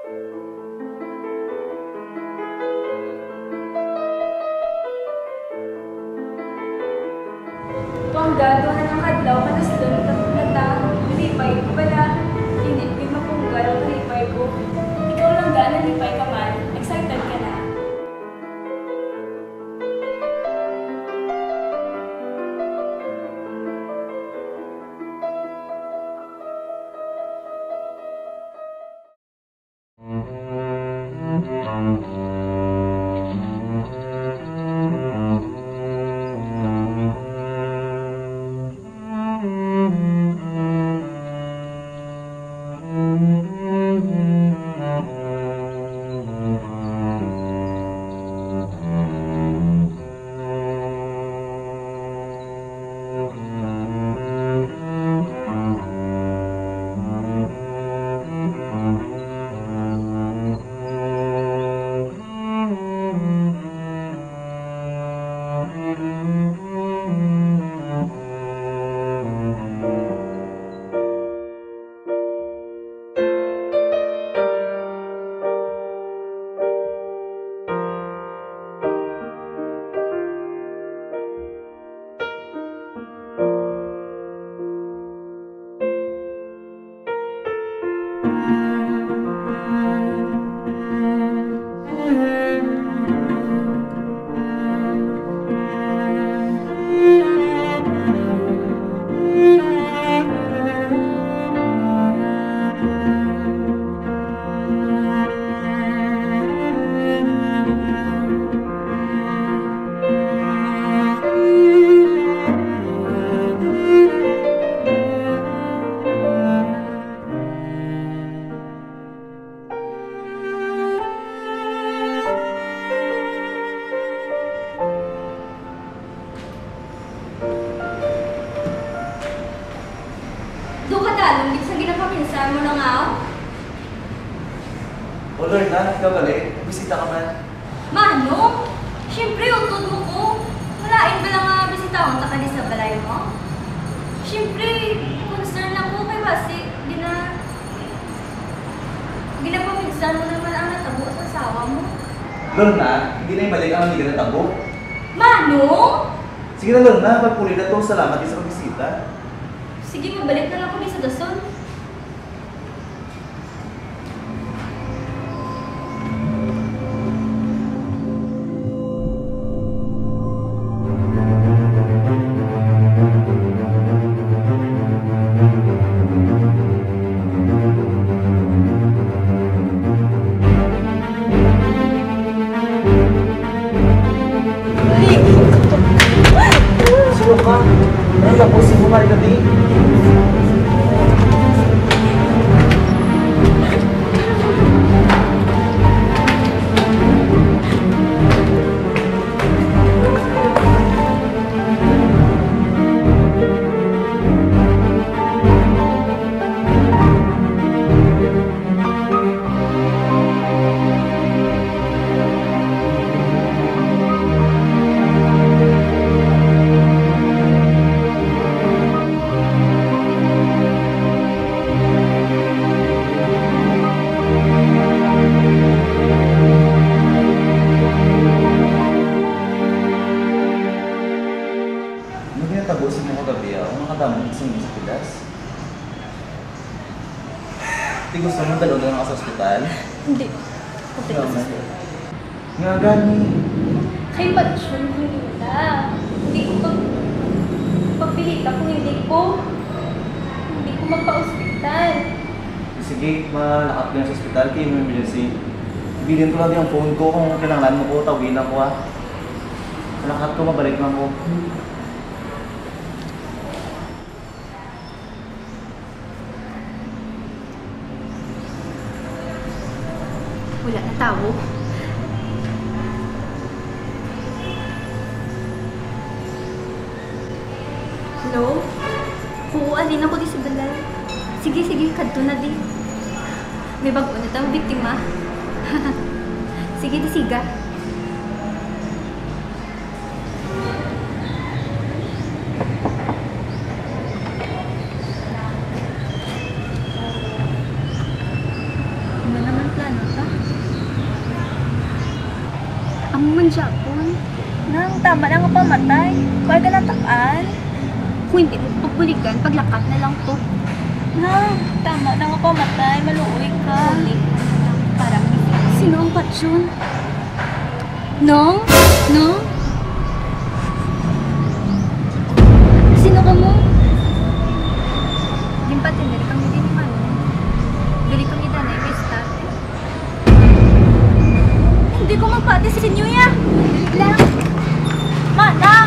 Pangga, doon na ng kadlaw, kanas doon, nagtapunata, nalipay ko pala, hindi mapunggal, nalipay ko. Ikaw lang ga, nalipay ka man, excited ka na. Saan mo na nga ako? O Lord na, ikaw balik. Bisita ka man. Mano? Siyempre, utod mo ko. Malain ba lang nga bisita akong takali sa balay mo? Siyempre, concern lang ko kay Basi. Ginapamigsan mo naman ang natabo sa asawa mo. Lord na, hindi na yung balik ang hindi ka natabo. Mano? Sige na Lord na, pagpuli na to. Salamat din sa pagbisita. Sige, mabalik na lang kami sa dason. Hindi gusto mo dalaw na sa ospital? Hindi. Hindi ko sa nga gani. Kay Patsyon ko nila. Hindi ko pagpilita kung hindi ko magpa-ospital. Sige, malakat ka na sa ospital. Kaya may emergency. Ibilin ko lang yung phone ko kung kailangan mo ko. Tawin ako ha. Malakat ko, mabalik lang ko. Wala na tao. Hello? Kukualin ako di sa balay. Sige, kadto na di. May bago na tayong biktima. Sige, di siga. Ano naman plan? ano ta? Ang manjapon. Nang tama na nga pamatay. Huwag ka nataan. Kung hindi mo pabulikan, paglakat na lang to. Nang, tama na nga pamatay. Maluoy ka. Parang, sino ang patsyon? Nong? Nong? Sino ka mo? Dimpatiner kami din ni Mano. Bili kami danay may state. Hindi ko magpati sa inyo ya. Dali lang. Manang!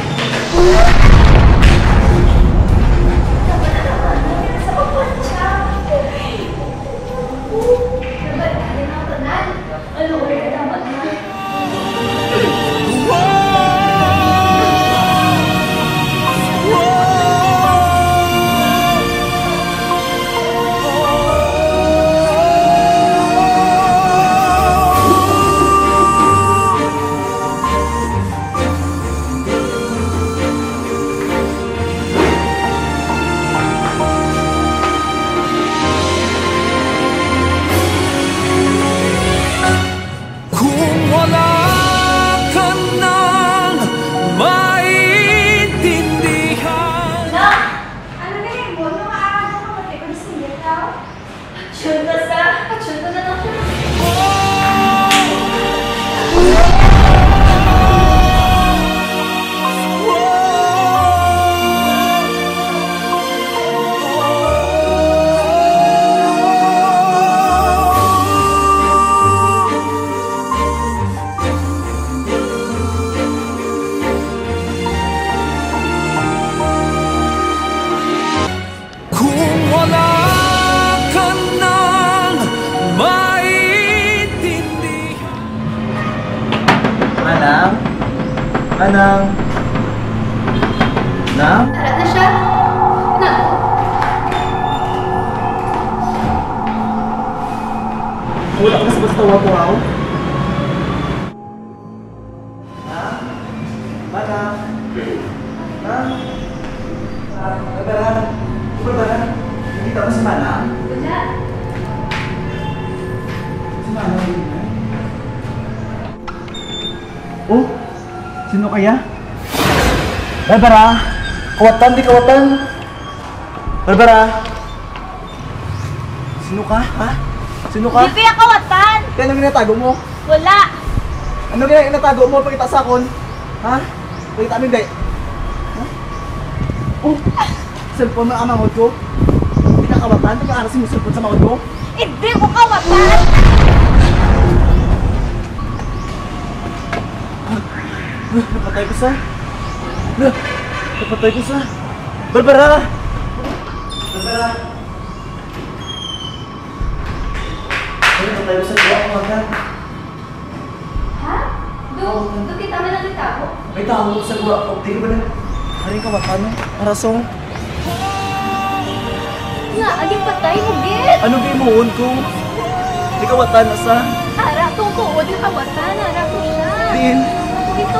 Manang? Manang? Nang? Tara na siya. Na. Wala ka sa basta wapo ako? Nang? Manang? Nang? Nagaran? Nagaran? Nakita mo si Manang? Wala. Si Manang yun na? Oh? Sino kaya? Barbara! Kawatan, di kawatan! Barbara! Sino ka, ha? Sino ka? Hindi kaya kawatan. Kaya anong ginatago mo? Wala. Ano ginatago mo? Pakita sa akon? Ha? Pakita amin day. Ha? Oh! Cellphone mo ang mangod ko? Hindi ka kawatan? Hindi ka arasin mo cellphone sa mangod ko? Hindi ko kawatan. Napatay ko sa... Napatay ko sa... Barbara! Barbara! Napatay ko sa gawa ko agad. Ha? Do kita mo lang itago. May tao ko sa gawa ko. Tingin ba na? Haring ka ba? Ano? Arasong? Nga, aging patay mo, Git. Ano ba yung muhon ko? Di ka watan na sa... Ara, kung tuod na kawatan. Ara ko siya. Din! Ito.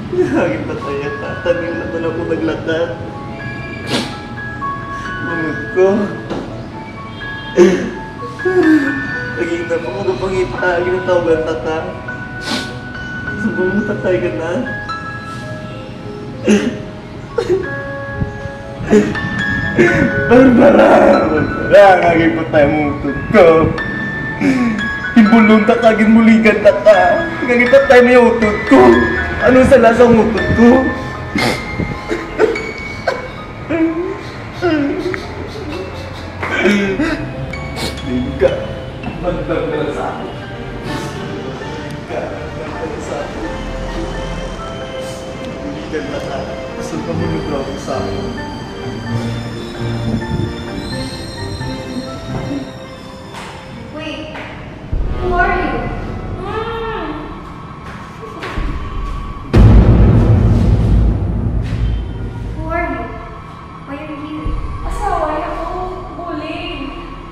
Lagi pa tayo tatangin na doon ako naglakad. Lunod ko. Laging na po mga pangita, ginatawagan tatang. Sabang mo tatay ka na. Barbara! Lagi pa tayo mutod ko. Ibulong ta kagin muligan ta ka. Lagi pa tayo may utod ko. Ano sa lasang utod ko? Hindi ka. Magdagdag sa akin. Hindi ka. Magdagdag sa akin. Muligan ta ka. Gusto ka mulog sa akin. Wait, who are you? Who are you? Why are you here? Asawa ako, bullying.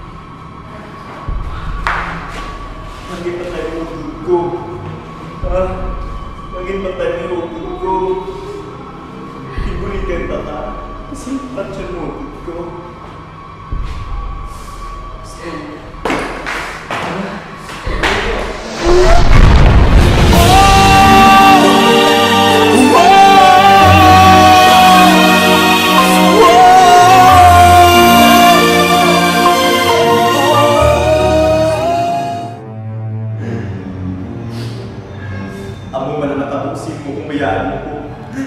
Lagi pa tayo may utod ko. Ha? Lagi pa tayo may utod ko. Ibuligan ta ka. Kasi pansya mo utod ko. Amo man ang natapusin ko kung mayaan mo ko.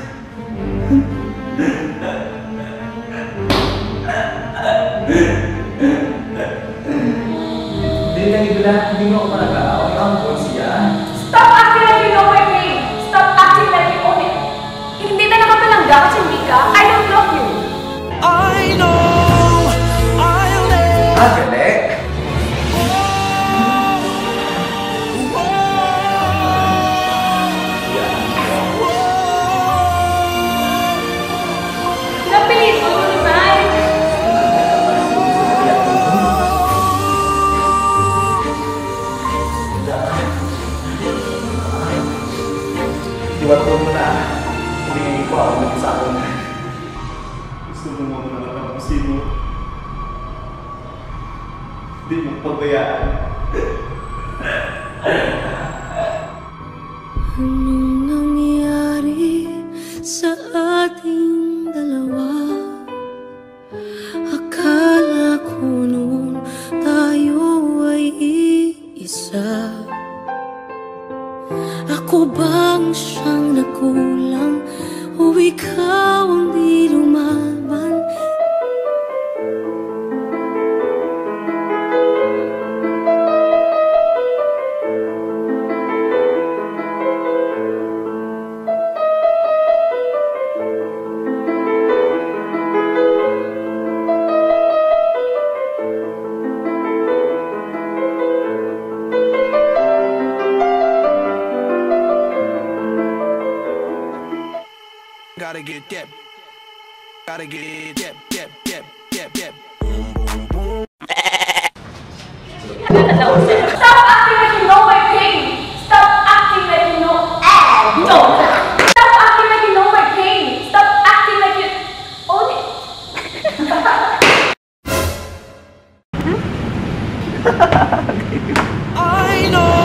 Hindi lang ito lahat, hindi mo ako malagaw. Ikaw ang siya. Stop acting like you know my name. Stop acting like you own it. Hindi na nakapalangga kasi hindi ka. I don't love you. Ah, galing. Napilit mo to resign. Iwato mo na. Hindi ko ako mag-isa ko. Gusto mo mo na natapusin mo. Hindi mo pabayaan. Anong nangyari sa ating dalawa? Akala ko noon tayo ay iisa. Ako bang siyang nakulang o ikaw ang di lumaban? Gotta get that. Gotta get that. Boom, boom, boom. Stop acting like you know my pain. Stop acting like you know. No. Stop acting like you know my pain. Stop acting like you own it. I know.